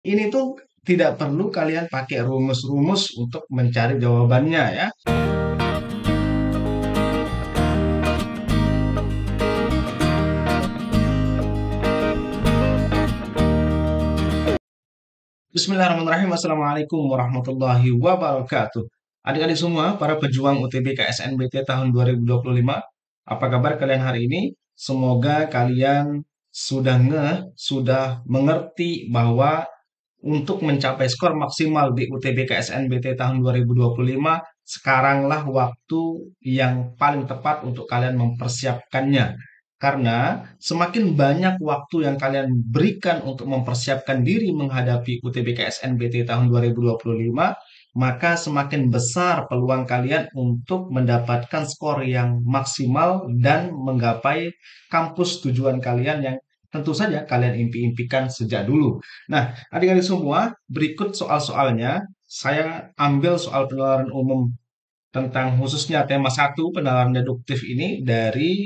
Ini tuh tidak perlu kalian pakai rumus-rumus untuk mencari jawabannya ya. Bismillahirrahmanirrahim. Assalamualaikum warahmatullahi wabarakatuh. Adik-adik semua, para pejuang UTBK SNBT tahun 2025. Apa kabar kalian hari ini? Semoga kalian sudah mengerti bahwa untuk mencapai skor maksimal di UTBK SNBT tahun 2025, sekaranglah waktu yang paling tepat untuk kalian mempersiapkannya. Karena semakin banyak waktu yang kalian berikan untuk mempersiapkan diri menghadapi UTBK SNBT tahun 2025, maka semakin besar peluang kalian untuk mendapatkan skor yang maksimal dan menggapai kampus tujuan kalian yang tentu saja kalian impi-impikan sejak dulu. Nah, adik-adik semua, berikut soal-soalnya. Saya ambil soal penalaran umum tentang khususnya tema satu penalaran deduktif ini dari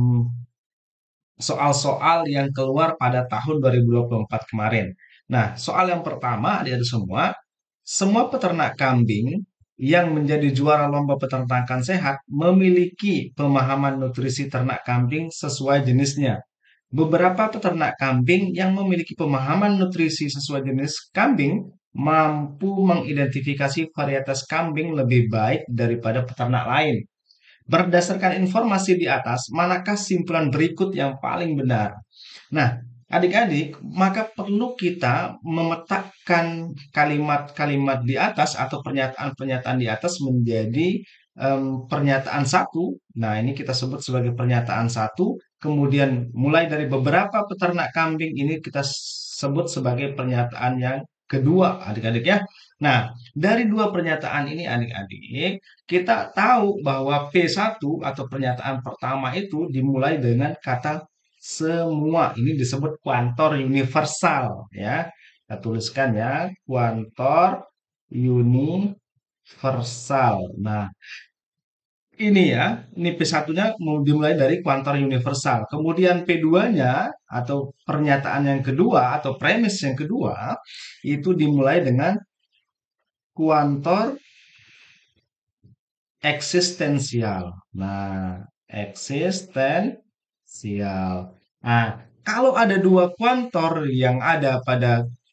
soal-soal yang keluar pada tahun 2024 kemarin. Nah, soal yang pertama, adik-adik semua peternak kambing yang menjadi juara lomba peternakan sehat memiliki pemahaman nutrisi ternak kambing sesuai jenisnya. Beberapa peternak kambing yang memiliki pemahaman nutrisi sesuai jenis kambing mampu mengidentifikasi varietas kambing lebih baik daripada peternak lain. Berdasarkan informasi di atas, manakah simpulan berikut yang paling benar? Nah, adik-adik, maka perlu kita memetakkan kalimat-kalimat di atas atau pernyataan-pernyataan di atas menjadi pernyataan satu. Nah, ini kita sebut sebagai pernyataan satu. Kemudian mulai dari beberapa peternak kambing ini kita sebut sebagai pernyataan yang kedua, adik-adik ya. Nah, dari dua pernyataan ini adik-adik, kita tahu bahwa P1 atau pernyataan pertama itu dimulai dengan kata semua. Ini disebut kuantor universal ya. Kita tuliskan ya, kuantor universal. Nah, ini ya, ini P1-nya mau dimulai dari kuantor universal. Kemudian P2-nya atau pernyataan yang kedua atau premis yang kedua itu dimulai dengan kuantor eksistensial. Nah, eksistensial. Nah, kalau ada dua kuantor yang ada pada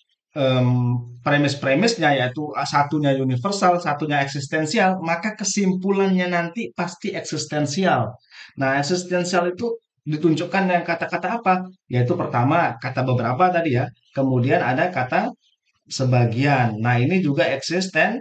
premis-premisnya yaitu satunya universal, satunya eksistensial, maka kesimpulannya nanti pasti eksistensial. Nah, eksistensial itu ditunjukkan dengan kata-kata apa? Yaitu pertama kata beberapa tadi ya, kemudian ada kata sebagian. Nah, ini juga eksisten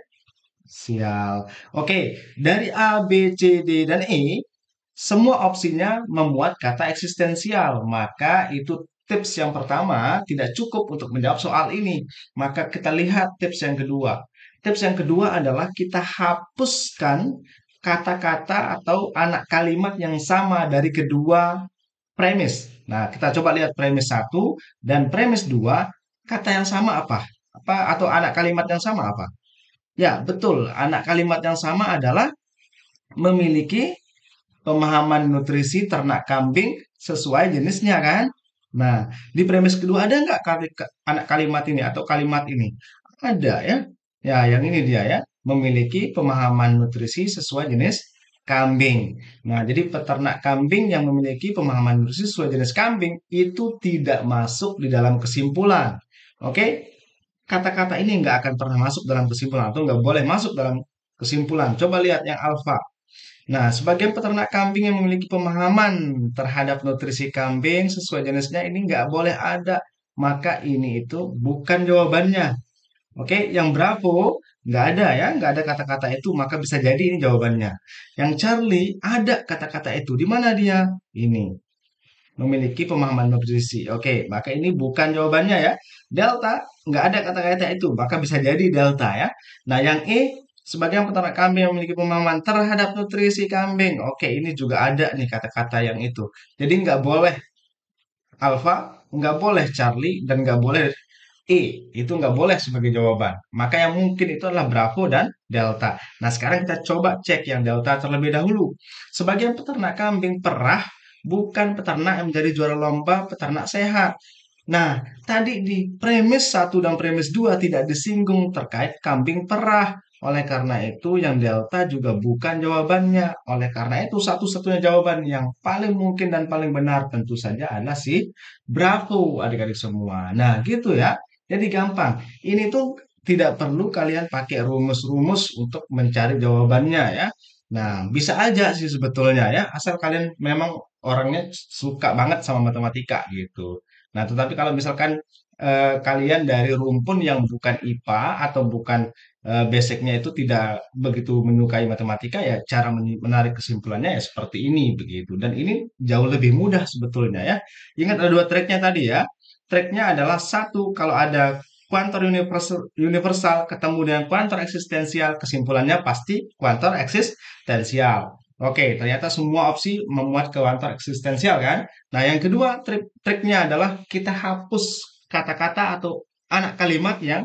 sial. Oke, dari A, B, C, D, dan E, semua opsinya memuat kata eksistensial. Maka itu tips yang pertama tidak cukup untuk menjawab soal ini. Maka kita lihat tips yang kedua. Tips yang kedua adalah kita hapuskan kata-kata atau anak kalimat yang sama dari kedua premis. Nah, kita coba lihat premis satu dan premis dua, kata yang sama apa? Apa atau anak kalimat yang sama apa? Ya, betul. Anak kalimat yang sama adalah memiliki pemahaman nutrisi ternak kambing sesuai jenisnya kan? Nah, di premis kedua ada nggak anak kalimat ini atau kalimat ini? Ada ya. Ya, yang ini dia ya. Memiliki pemahaman nutrisi sesuai jenis kambing. Nah, jadi peternak kambing yang memiliki pemahaman nutrisi sesuai jenis kambing itu tidak masuk di dalam kesimpulan. Oke? Kata-kata ini nggak akan pernah masuk dalam kesimpulan atau nggak boleh masuk dalam kesimpulan. Coba lihat yang alfa. Nah, sebagian peternak kambing yang memiliki pemahaman terhadap nutrisi kambing sesuai jenisnya ini nggak boleh ada. Maka ini itu bukan jawabannya. Oke, yang Bravo nggak ada ya, nggak ada kata-kata itu, maka bisa jadi ini jawabannya. Yang Charlie ada kata-kata itu. Di mana dia? Ini memiliki pemahaman nutrisi. Oke, maka ini bukan jawabannya ya. Delta, nggak ada kata-kata itu, maka bisa jadi delta ya. Nah, yang E, sebagian peternak kambing yang memiliki pemahaman terhadap nutrisi kambing. Oke, ini juga ada nih kata-kata yang itu. Jadi nggak boleh alfa, nggak boleh Charlie, dan nggak boleh E. Itu nggak boleh sebagai jawaban. Maka yang mungkin itu adalah Bravo dan Delta. Nah, sekarang kita coba cek yang Delta terlebih dahulu. Sebagian peternak kambing perah bukan peternak yang menjadi juara lomba peternak sehat. Nah, tadi di premis satu dan premis 2 tidak disinggung terkait kambing perah. Oleh karena itu, yang delta juga bukan jawabannya. Oleh karena itu, satu-satunya jawaban yang paling mungkin dan paling benar tentu saja adalah si Bravo, adik-adik semua. Nah, gitu ya. Jadi gampang. Ini tuh tidak perlu kalian pakai rumus-rumus untuk mencari jawabannya ya. Nah, bisa aja sih sebetulnya ya, asal kalian memang orangnya suka banget sama matematika gitu. Nah, tetapi kalau misalkan kalian dari rumpun yang bukan IPA atau bukan basicnya itu tidak begitu menyukai matematika, ya cara menarik kesimpulannya ya seperti ini begitu. Dan ini jauh lebih mudah sebetulnya ya. Ingat ada dua treknya tadi ya. Treknya adalah satu, kalau ada kuantor universal ketemu dengan kuantor eksistensial, kesimpulannya pasti kuantor eksistensial. Oke, ternyata semua opsi memuat ke kuantor eksistensial kan? Nah, yang kedua triknya adalah kita hapus kata-kata atau anak kalimat yang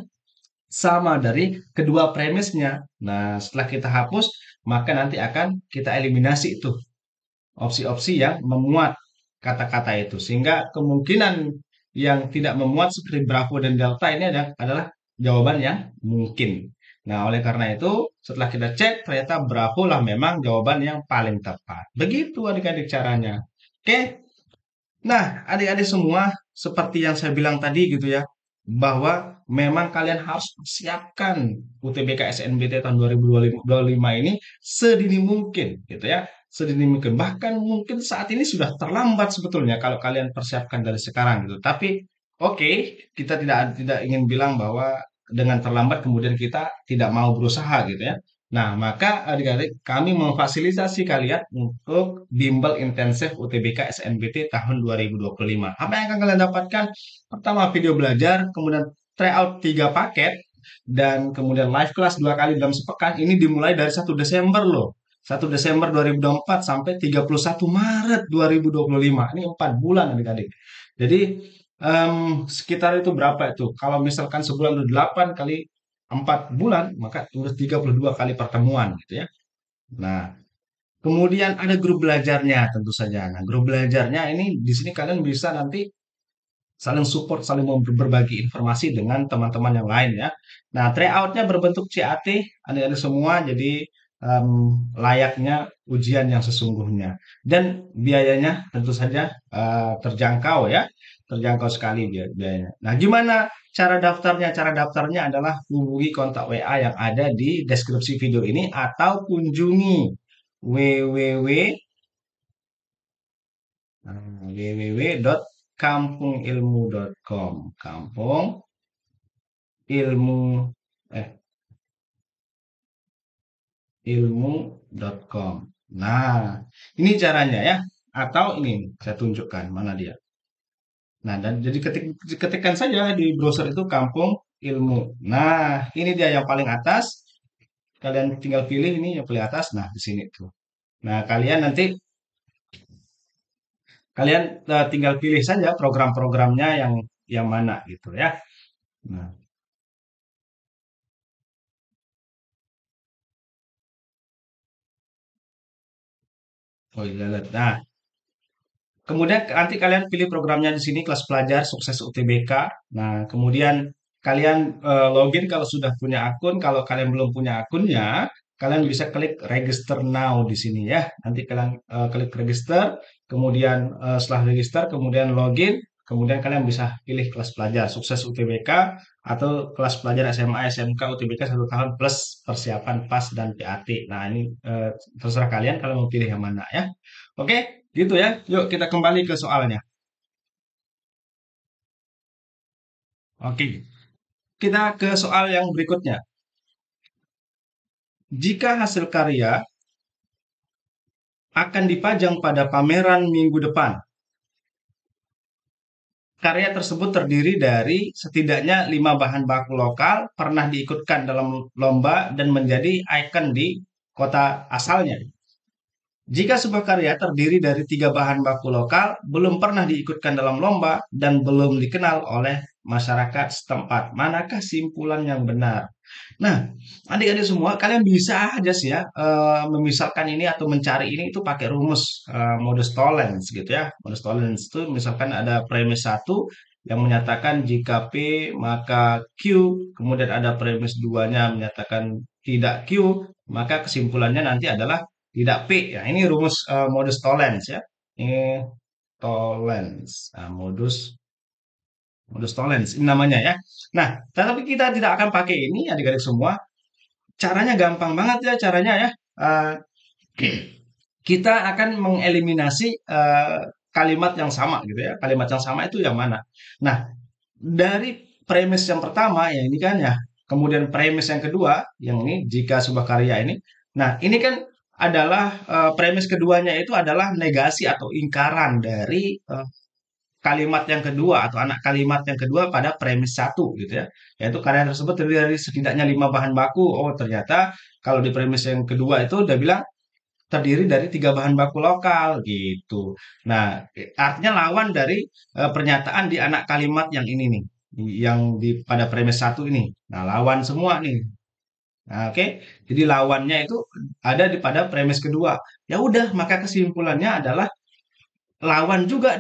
sama dari kedua premisnya. Nah, setelah kita hapus, maka nanti akan kita eliminasi itu opsi-opsi yang memuat kata-kata itu. Sehingga kemungkinan yang tidak memuat seperti Bravo dan Delta ini adalah jawaban yang mungkin. Nah, oleh karena itu, setelah kita cek, ternyata Bravo lah memang jawaban yang paling tepat. Begitu adik-adik caranya. Oke, nah, adik-adik semua, seperti yang saya bilang tadi gitu ya, bahwa memang kalian harus persiapkan UTBK SNBT tahun 2025 ini sedini mungkin gitu ya, sedini mungkin. Bahkan mungkin saat ini sudah terlambat sebetulnya kalau kalian persiapkan dari sekarang gitu. Tapi oke, kita tidak ingin bilang bahwa dengan terlambat kemudian kita tidak mau berusaha gitu ya. Nah, maka adik-adik kami memfasilitasi kalian untuk bimbel intensif UTBK SNBT tahun 2025. Apa yang akan kalian dapatkan? Pertama, video belajar, kemudian tryout 3 paket, dan kemudian live class 2 kali dalam sepekan. Ini dimulai dari 1 Desember loh. 1 Desember 2024 sampai 31 Maret 2025. Ini 4 bulan adik-adik. Jadi sekitar itu berapa itu? Kalau misalkan sebulan itu 8 kali 4 bulan, maka udah 32 kali pertemuan gitu ya. Nah, kemudian ada grup belajarnya tentu saja. Nah, grup belajarnya ini di sini kalian bisa nanti saling support, saling berbagi informasi dengan teman-teman yang lain ya. Nah, tryoutnya berbentuk CAT, adik-adik semua, jadi layaknya ujian yang sesungguhnya. Dan biayanya tentu saja terjangkau ya, terjangkau sekali biayanya. Nah, gimana cara daftarnya? Cara daftarnya adalah hubungi kontak WA yang ada di deskripsi video ini atau kunjungi www www.kampungilmu.com. Kampung ilmu eh ilmu.com. Nah, ini caranya ya. Atau ini saya tunjukkan mana dia. Nah, dan jadi ketikkan saja di browser itu Kampung Ilmu. Nah, ini dia yang paling atas. Kalian tinggal pilih ini yang paling atas. Nah, di sini tuh. Nah, kalian tinggal pilih saja program-programnya yang mana gitu ya. Nah, oh iya. Nah, kemudian nanti kalian pilih programnya di sini kelas pelajar sukses UTBK. Nah, kemudian kalian login kalau sudah punya akun. Kalau kalian belum punya akunnya, kalian bisa klik register now di sini ya. Nanti kalian klik register, kemudian setelah register, kemudian login, kemudian kalian bisa pilih kelas pelajar sukses UTBK atau kelas pelajar SMA SMK UTBK 1 tahun plus persiapan PAS dan PAT. Nah, ini terserah kalian kalau mau pilih yang mana ya. Oke, gitu ya. Yuk kita kembali ke soalnya. Oke, kita ke soal yang berikutnya. Jika hasil karya akan dipajang pada pameran minggu depan, karya tersebut terdiri dari setidaknya 5 bahan baku lokal pernah diikutkan dalam lomba dan menjadi ikon di kota asalnya. Jika sebuah karya terdiri dari 3 bahan baku lokal, belum pernah diikutkan dalam lomba, dan belum dikenal oleh masyarakat setempat, manakah simpulan yang benar? Nah, adik-adik semua, kalian bisa aja sih ya memisalkan ini atau mencari ini itu pakai rumus modus tollens gitu ya. Modus tollens itu misalkan ada premis satu yang menyatakan jika P maka Q, kemudian ada premis duanya menyatakan tidak Q, maka kesimpulannya nanti adalah tidak P. Ya, ini rumus modus tollens ya. Ini tollens. Nah, modus tollens ini namanya ya. Nah, tetapi kita tidak akan pakai ini adik-adik semua. Caranya gampang banget ya caranya ya. Eh, kita akan mengeliminasi kalimat yang sama gitu ya. Kalimat yang sama itu yang mana? Nah, dari premis yang pertama ya ini kan ya, kemudian premis yang kedua yang ini jika sebuah karya ini. Nah, ini kan adalah premis keduanya itu adalah negasi atau ingkaran dari kalimat yang kedua atau anak kalimat yang kedua pada premis satu gitu ya. Yaitu karya tersebut terdiri dari setidaknya 5 bahan baku. Oh, ternyata kalau di premis yang kedua itu udah bilang terdiri dari 3 bahan baku lokal gitu. Nah, artinya lawan dari pernyataan di anak kalimat yang ini nih, yang di pada premis satu ini. Nah, lawan semua nih. Nah, oke. Jadi lawannya itu ada di pada premis kedua. Ya udah, maka kesimpulannya adalah lawan juga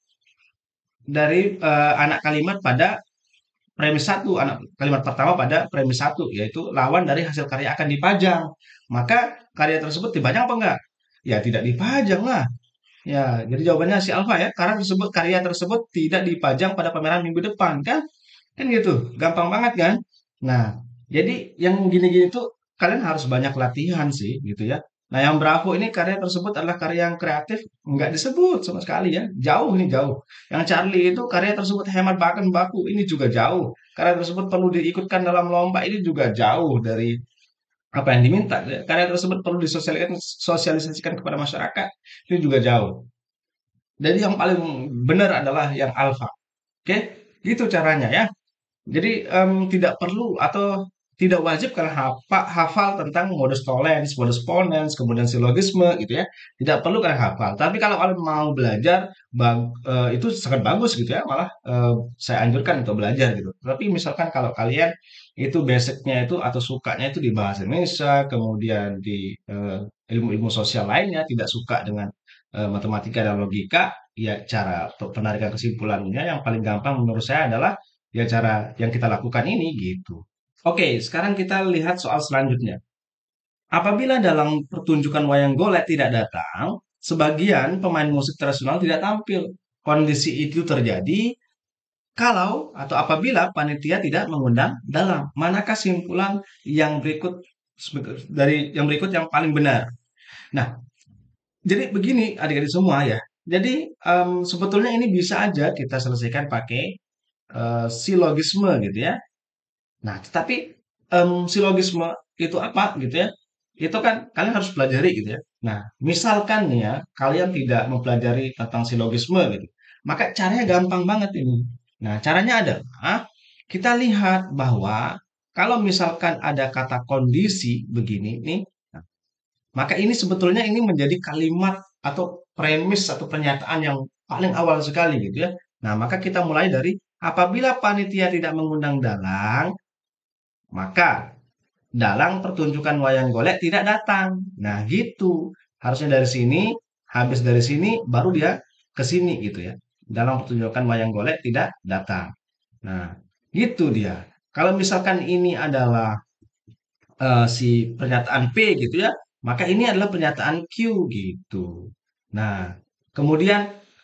dari anak kalimat pada premis satu, anak kalimat pertama pada premis satu, yaitu lawan dari hasil karya akan dipajang. Maka karya tersebut dipajang apa enggak? Ya tidak dipajang lah. Ya, jadi jawabannya si Alfa ya. Karya tersebut tidak dipajang pada pameran minggu depan kan? Kan gitu. Gampang banget kan? Nah, jadi yang gini-gini tuh kalian harus banyak latihan sih gitu ya. Nah, yang Bravo ini karya tersebut adalah karya yang kreatif, nggak disebut sama sekali ya. Jauh nih jauh. Yang Charlie itu karya tersebut hemat bahan baku, ini juga jauh. Karya tersebut perlu diikutkan dalam lomba, ini juga jauh dari apa yang diminta. Karya tersebut perlu disosialisasikan kepada masyarakat, ini juga jauh. Jadi yang paling benar adalah yang alfa. Oke, gitu caranya ya. Jadi tidak perlu atau tidak wajib kalian hafal tentang modus tollens, modus ponens, kemudian silogisme gitu ya. Tidak perlu kalian hafal. Tapi kalau kalian mau belajar, itu sangat bagus gitu ya. Malah saya anjurkan untuk belajar gitu. Tapi misalkan kalau kalian itu basicnya itu atau sukanya itu di bahasa Indonesia, kemudian di ilmu-ilmu sosial lainnya, tidak suka dengan matematika dan logika, ya cara penarikan kesimpulannya yang paling gampang menurut saya adalah ya cara yang kita lakukan ini gitu. Oke, sekarang kita lihat soal selanjutnya. Apabila dalam pertunjukan wayang golek tidak datang, sebagian pemain musik tradisional tidak tampil. Kondisi itu terjadi kalau atau apabila panitia tidak mengundang dalang. Manakah simpulan yang berikut yang paling benar? Nah, jadi begini adik-adik semua ya. Jadi sebetulnya ini bisa aja kita selesaikan pakai silogisme gitu ya. Nah, tetapi silogisme itu apa gitu ya? Itu kan kalian harus pelajari gitu ya. Nah, misalkan nih ya, kalian tidak mempelajari tentang silogisme gitu, maka caranya gampang banget ini. Nah, caranya adalah kita lihat bahwa kalau misalkan ada kata kondisi begini nih, nah, maka ini sebetulnya ini menjadi kalimat atau premis atau pernyataan yang paling awal sekali gitu ya. Nah, maka kita mulai dari apabila panitia tidak mengundang dalang, maka dalang pertunjukan wayang golek tidak datang. Nah, gitu. Harusnya dari sini, habis dari sini, baru dia ke sini gitu ya. Dalam pertunjukan wayang golek tidak datang. Nah, gitu dia. Kalau misalkan ini adalah si pernyataan P gitu ya, maka ini adalah pernyataan Q gitu. Nah, kemudian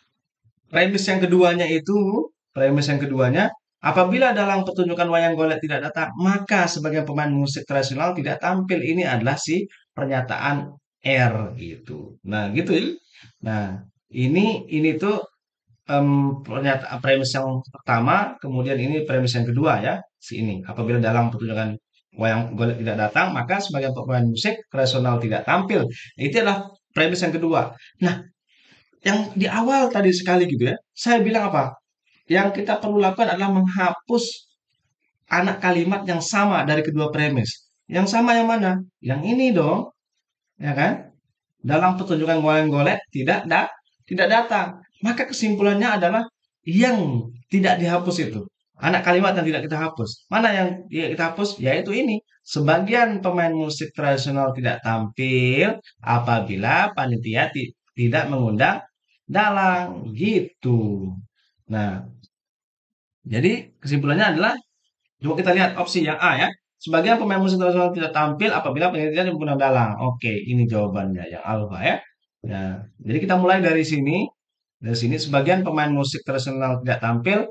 premis yang keduanya, apabila dalam pertunjukan wayang golek tidak datang, maka sebagai pemain musik tradisional tidak tampil. Ini adalah si pernyataan R gitu. Nah, gitu ya. Nah, ini tuh pernyataan premis yang pertama, kemudian ini premis yang kedua ya, si ini. Apabila dalam pertunjukan wayang golek tidak datang, maka sebagai pemain musik tradisional tidak tampil. Itu adalah premis yang kedua. Nah, yang di awal tadi sekali gitu ya, saya bilang apa? Yang kita perlu lakukan adalah menghapus anak kalimat yang sama dari kedua premis. Yang sama yang mana? Yang ini dong, ya kan? Dalam pertunjukan wayang golek tidak datang. Maka kesimpulannya adalah yang tidak dihapus itu. Anak kalimat yang tidak kita hapus. Mana yang kita hapus? Yaitu ini. Sebagian pemain musik tradisional tidak tampil apabila panitia tidak mengundang dalang gitu. Nah, Jadi kesimpulannya adalah coba kita lihat opsi yang A ya. Sebagian pemain musik tradisional tidak tampil apabila penelitian yang menggunakan dalang. Oke, ini jawabannya yang alfa ya. Nah, jadi kita mulai dari sini. Dari sini sebagian pemain musik tradisional tidak tampil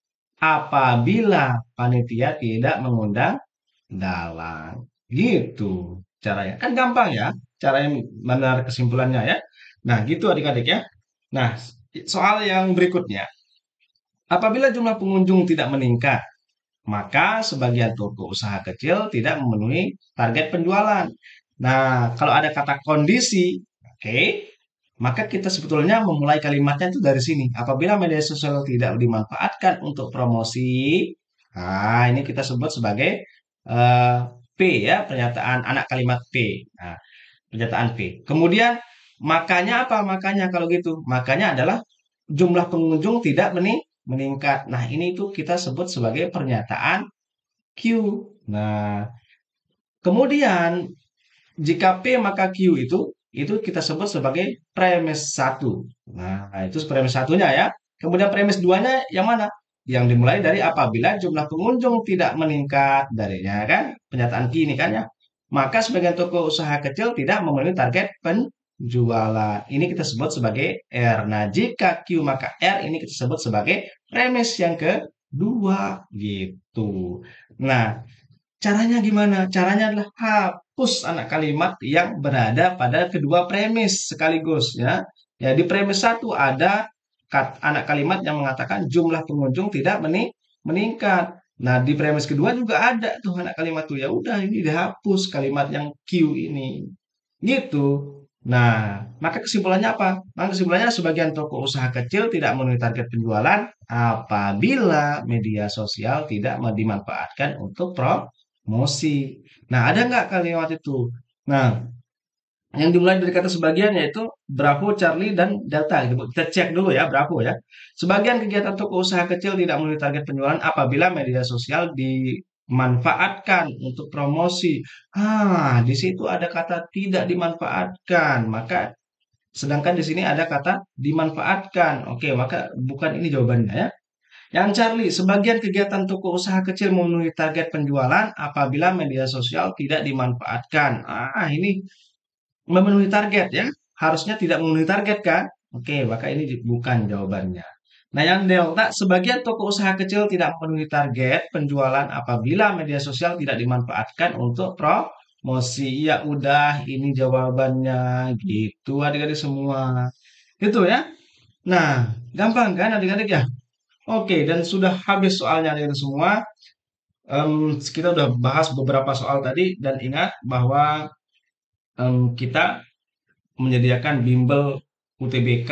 apabila panitia tidak mengundang dalang. Gitu caranya. Kan gampang ya cara yang benar kesimpulannya ya. Nah, gitu adik-adik ya. Nah, soal yang berikutnya. Apabila jumlah pengunjung tidak meningkat, maka sebagian toko usaha kecil tidak memenuhi target penjualan. Nah, kalau ada kata kondisi, oke, maka kita sebetulnya memulai kalimatnya itu dari sini. Apabila media sosial tidak dimanfaatkan untuk promosi, nah ini kita sebut sebagai eh, P ya, pernyataan anak kalimat P. Nah, pernyataan P. Kemudian makanya apa? Makanya kalau gitu, makanya adalah jumlah pengunjung tidak meningkat. Nah, ini itu kita sebut sebagai pernyataan Q. Nah, kemudian jika P maka Q itu kita sebut sebagai premis satu. Nah, itu premis satunya ya. Kemudian premis duanya yang mana? Yang dimulai dari apabila jumlah pengunjung tidak meningkat darinya kan, pernyataan Q ini kan ya. Maka sebagian toko usaha kecil tidak memenuhi target penjualan. Ini kita sebut sebagai R. Nah, jika Q maka R ini kita sebut sebagai premis yang kedua gitu. Nah, caranya gimana? Caranya adalah hapus anak kalimat yang berada pada kedua premis sekaligus ya. Ya di premis satu ada anak kalimat yang mengatakan jumlah pengunjung tidak meningkat. Nah, di premis kedua juga ada tuh anak kalimat tuh. Ya udah ini dihapus kalimat yang Q ini. Gitu. Nah, maka kesimpulannya apa? Maka kesimpulannya sebagian toko usaha kecil tidak memenuhi target penjualan apabila media sosial tidak dimanfaatkan untuk promosi. Nah, ada nggak kalimat itu? Nah, yang dimulai dari kata sebagian yaitu Bravo, Charlie, dan Delta. Gitu. Kita cek dulu ya, Bravo ya. Sebagian kegiatan toko usaha kecil tidak memenuhi target penjualan apabila media sosial dimanfaatkan untuk promosi. Di situ ada kata tidak dimanfaatkan. Maka sedangkan di sini ada kata dimanfaatkan. Oke, maka bukan ini jawabannya ya. Yang Charlie, sebagian kegiatan toko usaha kecil memenuhi target penjualan apabila media sosial tidak dimanfaatkan. Ini memenuhi target ya. Harusnya tidak memenuhi target kan? Oke, maka ini bukan jawabannya. Nah, yang delta, sebagian toko usaha kecil tidak memenuhi target penjualan apabila media sosial tidak dimanfaatkan untuk promosi. Ya udah, ini jawabannya gitu adik-adik semua. Itu ya. Nah, gampang kan adik-adik ya? Oke, dan sudah habis soalnya adik-adik semua. Kita udah bahas beberapa soal tadi dan ingat bahwa kita menyediakan bimbel UTBK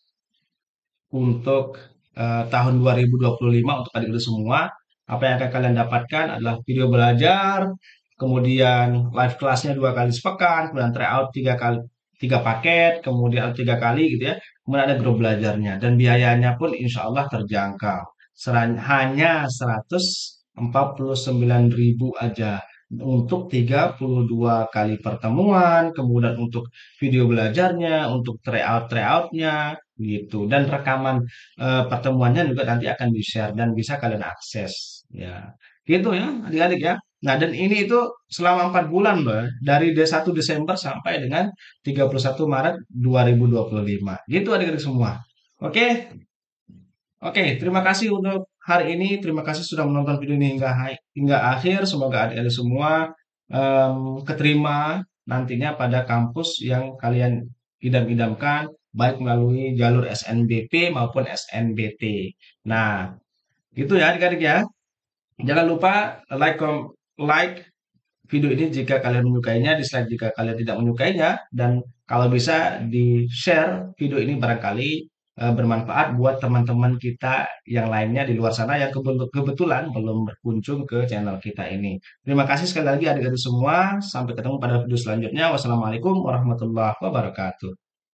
untuk tahun 2025 untuk adik-adik semua. Apa yang akan kalian dapatkan adalah video belajar, kemudian live kelasnya 2 kali sepekan, kemudian tryout 3 kali 3 paket, kemudian 3 kali gitu ya. Kemudian ada grup belajarnya dan biayanya pun insya Allah terjangkau. Hanya 149.000 aja untuk 32 kali pertemuan, kemudian untuk video belajarnya, untuk tryoutnya gitu. Dan rekaman pertemuannya juga nanti akan di-share dan bisa kalian akses ya. Gitu ya, adik-adik ya. Nah, dan ini itu selama 4 bulan loh, ya. Dari 1 Desember sampai dengan 31 Maret 2025. Gitu adik-adik semua. Oke, oke, terima kasih untuk hari ini. Terima kasih sudah menonton video ini hingga akhir. Semoga adik-adik semua keterima nantinya pada kampus yang kalian idam-idamkan, baik melalui jalur SNBP maupun SNBT. Nah, gitu ya adik-adik ya. Jangan lupa like video ini jika kalian menyukainya, dislike jika kalian tidak menyukainya, dan kalau bisa di-share video ini barangkali bermanfaat buat teman-teman kita yang lainnya di luar sana yang kebetulan belum berkunjung ke channel kita ini. Terima kasih sekali lagi adik-adik semua. Sampai ketemu pada video selanjutnya. Wassalamualaikum warahmatullahi wabarakatuh.